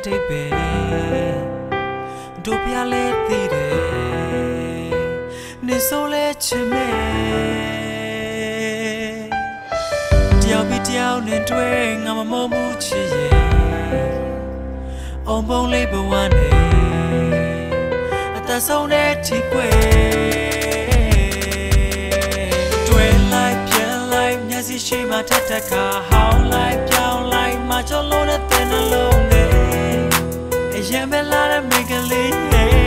baby do be a lady ne so let chime tiao bi tiao ne twe nga ma mo mu chi ye on bong le bwa ne ata song ne thi kwe twe lai pian lai nya si shi ma that that ka how lai piao lai ma cho lo ne ten alone ne yen be la de make a lead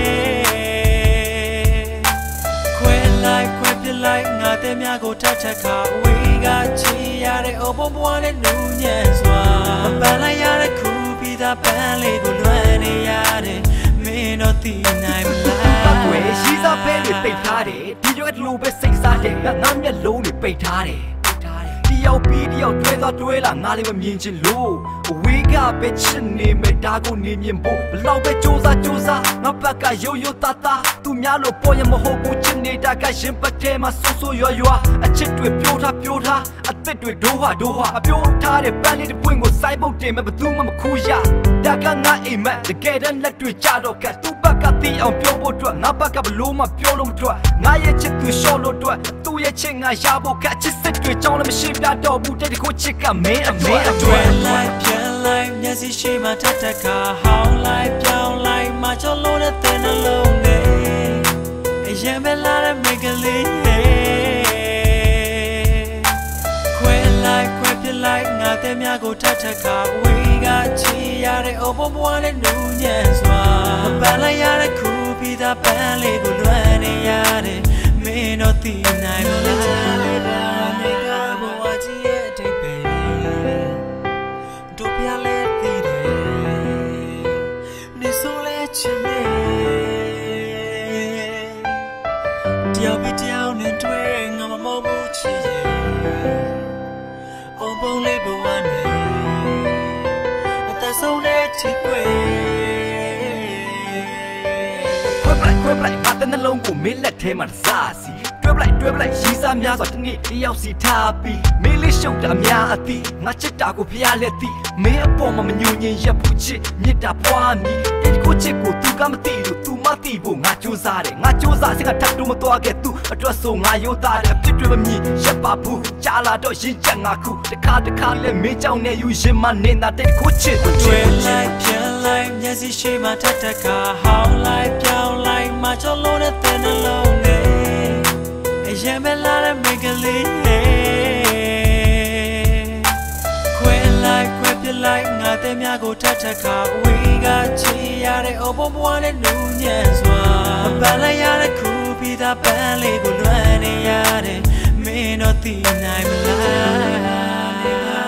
like ngate mya ko that ka we ga chi ya de obo bwa le nu nyan swa ban la ya de khu pi da ban le ko lwan ne ya de me no ti nai ma la we shi sa phe le pai tha de di jo at lo be sai sa de nga myat long ni pai tha deဒီရောက်ပြီးဒီရောက်တွဲသွားတွဲလာငါလေးပဲမြင်ချင်လို့အဝေးကပဲချစ်နေမဲ့ဒါကိုနေမြင်ဖို့ဘလောက်ပဲစူးစမ်းငါဘက်ကရိုးရိုးသားသားသူများလို့ပေါ်ရမဟုတ်ဘူးချစ်နေတာကရင်ပတ်ထဲမှာဆူဆူရွာအချစ်တွေပြိုးထားအသက်တွေဒိုးဟာအပြိုးထားတဲ့ပန်းလေးတစ်ပွင့်ကိုစိုက်ပုတ်တင်မဲ့ဘသူမှမခူးရဒါကငါအိမ်မက်တကယ်တမ်းလက်တွေကြတော့ကသူ့ဘက်ကတီးအောင်ပြောဖို့အတွက်ငါဘက်ကဘလို့မှပြောလို့မထွက်ငါရဲ့ချစ်သူရှော့လို့အတွက်သူ့ရဲ့ချစ်ငါရဖို့ကချစ်စစ်တွေကြောင်းလည်းမရှိပြတော့ဘူးတဲ့ကိုချစ်ကမင်းအမေအတွက် like pian like nya si shi ma that that ka how like piao like ma cho lo ne ten alone ne yen be la de make a lead like ngate mya ko that ka we ga chi ya de obo bwa le nu nyan swa ban la ya de khu pi da ban le ko lwan ne ya de me no ti nai ma la me ga bo wa chi ye dai pe do pya le ti de ne so le chi me tiao bi tiao ne twe nga ma mo bu chi ye on bong le bwa ne ata song ne thi kwe ခွဲပလိုက်ငါတဲ့နှလုံးကိုမင်းလက်ထဲမှာစားစီတွဲပလိုက်ရီးစားများစွာတနေ့တယောက်စီထားပြီးမင်းလေးရှုပ်တာများအသီးငါချစ်တာကိုဖျားလက်သီးမင်းအပေါ်မှာမညွညင်ရပ်ဖို့ချစ်မြစ်တာပွားမီဒီကိုချစ်ကိုသူကမသိလို့သူမသိဖို့ငါကြိုးစားတယ်ငါကြိုးစားစကထပ်လို့မသွားခဲ့သူအတွက်ဆိုငါရိုးသားတယ်အဖြစ်တွေမမြင်ရပ်ပါဘူးကြားလာတော့ရင်ချက်ငါခုတခါလဲမင်းကြောင့်နဲ့ယူရင်မနေတာတဲ့ကိုချစ်တွဲလိုက်ပြန်လိုက်မျက်စိရှိမှထပ်ကဟောင်းလိုက်ပြောင်းလိုက်မချလို့တဲ့တဲ့နှလုံးနဲ့အရင်ပဲလာတဲ့မိကလေးခွဲပြလိုက်ငါတဲ့မြကိုထပ်ကဝေးကချီရတဲ့အိုဘဘွားနဲ့နူးညံ့စွာပန်းလိုက်ရတဲ့ခုပြီးသားပန်းလေးကိုလွမ်းနေရတဲ့မင်းတော့သိနိုင်မလား